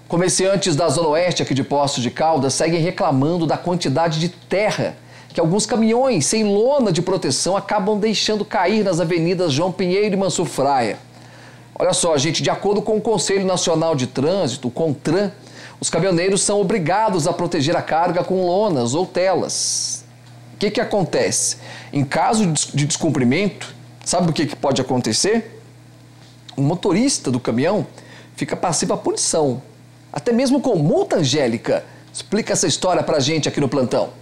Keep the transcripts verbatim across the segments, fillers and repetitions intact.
Comerciantes da Zona Oeste aqui de Poços de Caldas seguem reclamando da quantidade de terra que alguns caminhões sem lona de proteção acabam deixando cair nas avenidas João Pinheiro e Mansur Fraia. Olha só, gente, de acordo com o Conselho Nacional de Trânsito, o CONTRAN, os caminhoneiros são obrigados a proteger a carga com lonas ou telas. O que que acontece? Em caso de descumprimento, sabe o que que pode acontecer? O motorista do caminhão fica passivo à punição, até mesmo com multa. Angélica, explica essa história pra gente aqui no plantão.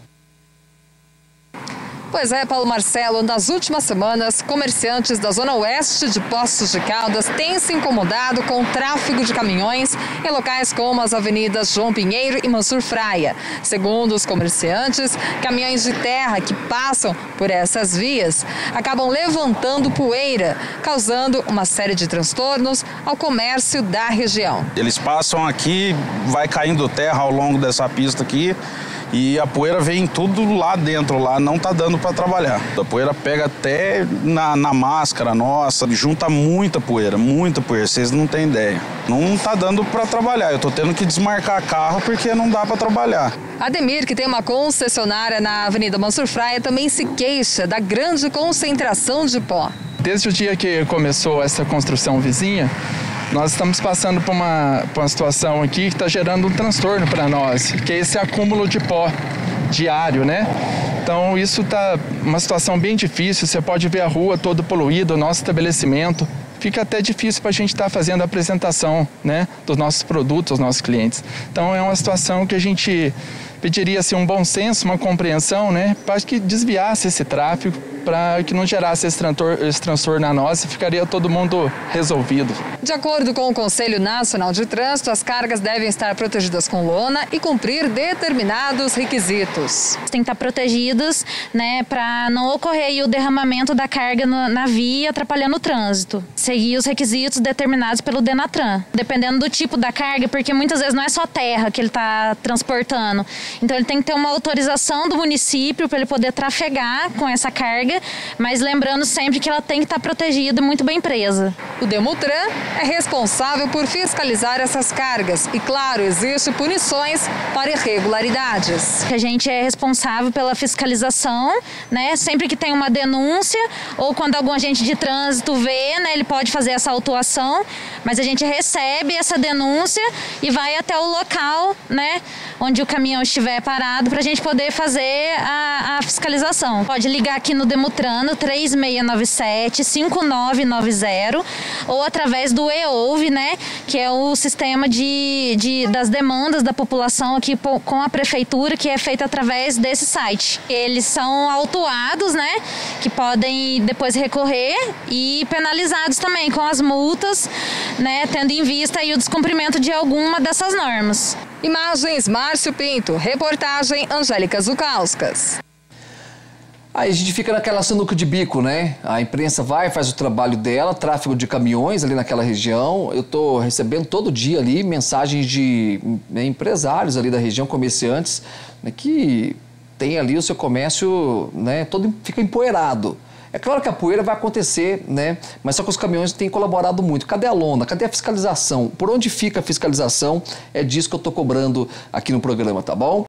Pois é, Paulo Marcelo, nas últimas semanas, comerciantes da Zona Oeste de Poços de Caldas têm se incomodado com o tráfego de caminhões em locais como as avenidas João Pinheiro e Mansur Fraia. Segundo os comerciantes, caminhões de terra que passam por essas vias acabam levantando poeira, causando uma série de transtornos ao comércio da região. Eles passam aqui, vai caindo terra ao longo dessa pista aqui, e a poeira vem tudo lá dentro, lá não tá dando para trabalhar. A poeira pega até na, na máscara nossa, junta muita poeira, muita poeira, vocês não têm ideia. Não tá dando para trabalhar, eu tô tendo que desmarcar carro porque não dá para trabalhar. Ademir, que tem uma concessionária na Avenida Mansur Fraia, também se queixa da grande concentração de pó. Desde o dia que começou essa construção vizinha, nós estamos passando por uma, por uma situação aqui que está gerando um transtorno para nós, que é esse acúmulo de pó diário, né? Então isso está uma situação bem difícil, você pode ver a rua toda poluída, o nosso estabelecimento. Fica até difícil para a gente estar tá fazendo a apresentação, né, dos nossos produtos aos nossos clientes. Então é uma situação que a gente pediria assim, um bom senso, uma compreensão, né, para que desviasse esse tráfego, para que não gerasse esse transtorno, esse transtorno a nós e ficaria todo mundo resolvido. De acordo com o Conselho Nacional de Trânsito, as cargas devem estar protegidas com lona e cumprir determinados requisitos. Tem que estar protegidos, né, para não ocorrer aí o derramamento da carga no, na via, atrapalhando o trânsito. Seguir os requisitos determinados pelo Denatran. Dependendo do tipo da carga, porque muitas vezes não é só terra que ele está transportando. Então ele tem que ter uma autorização do município para ele poder trafegar com essa carga, mas lembrando sempre que ela tem que estar protegida e muito bem presa. O Demutran é responsável por fiscalizar essas cargas e, claro, existem punições para irregularidades. A gente é responsável pela fiscalização, né? Sempre que tem uma denúncia ou quando algum agente de trânsito vê, né, ele pode fazer essa autuação, mas a gente recebe essa denúncia e vai até o local, né, onde o caminhão estiver parado para a gente poder fazer a, a fiscalização. Pode ligar aqui no Demutran no três seis nove sete, cinco nove nove zero ou através do E O V, né, que é o sistema de, de, das demandas da população aqui com a prefeitura, que é feito através desse site. Eles são autuados, né, que podem depois recorrer e penalizados também com as multas, né, tendo em vista aí o descumprimento de alguma dessas normas. Imagens Márcio Pinto, reportagem Angélica Zukauskas. Aí a gente fica naquela sinuca de bico, né? A imprensa vai, faz o trabalho dela, tráfego de caminhões ali naquela região. Eu estou recebendo todo dia ali mensagens de né, empresários ali da região, comerciantes, né, que tem ali o seu comércio, né, todo fica empoeirado. É claro que a poeira vai acontecer, né? Mas só que os caminhões têm colaborado muito. Cadê a lona? Cadê a fiscalização? Por onde fica a fiscalização? É disso que eu estou cobrando aqui no programa, tá bom?